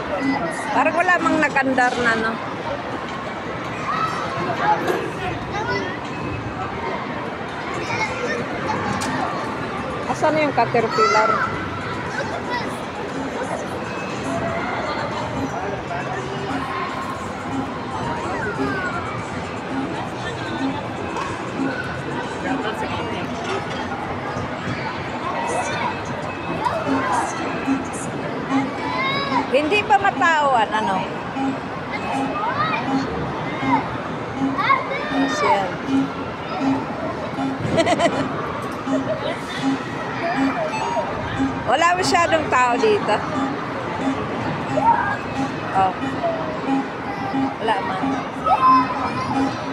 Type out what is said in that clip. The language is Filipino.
Parang wala mang nagandar na, no? Asan na yung caterpillar? Hindi pa matawan, ano? Ayan. Wala masyadong tao dito. Oh. Wala man.